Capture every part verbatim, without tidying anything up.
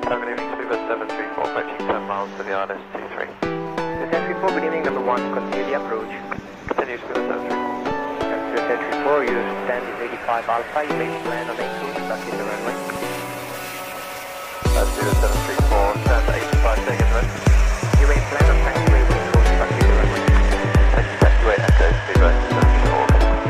Good evening, Speedbird seven three four, approaching ten miles to the I L S two three. ten three four, good evening, number one, continue the approach. Continue, Speedbird seven three four. ten three four, your stand is eighty-five Alpha, you may land on eight two, back in the runway. That's Speedbird seven three four, stand eighty-five, taking rest. You may land on taxiway, eight two, back in the runway. Taxiway Echo, Speedbird seven three four.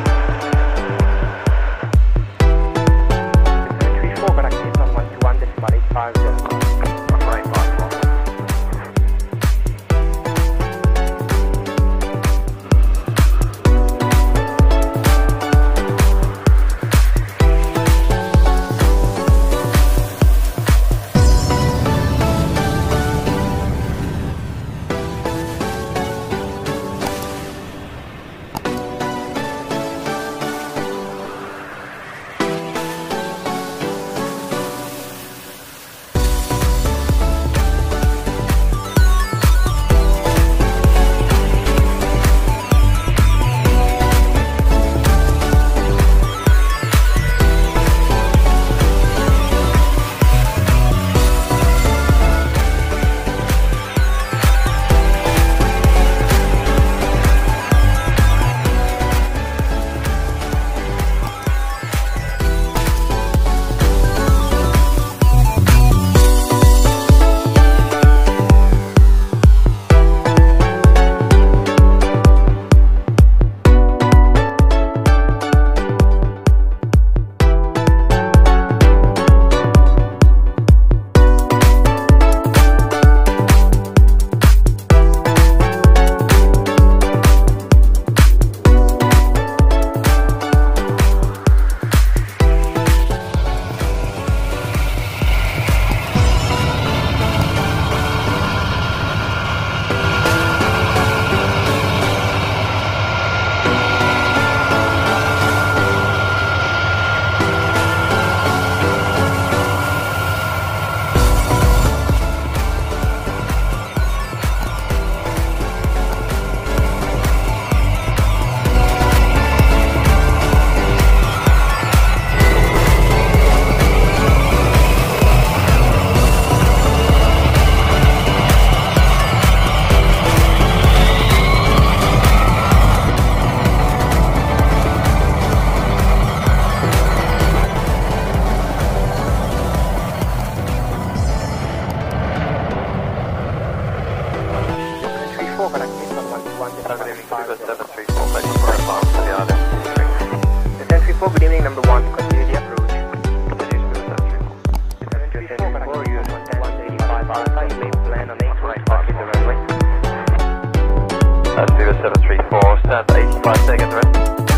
seven three four, got active on one two one decimal eight five zero. Right, five four. ten three four, good evening, number one, continue the approach. Continue, Speedbird seven three four, you one eighty-five Alpha, you may land on eight right, back in the runway. That's Speedbird seven three four, stand eighty-five, taking rest.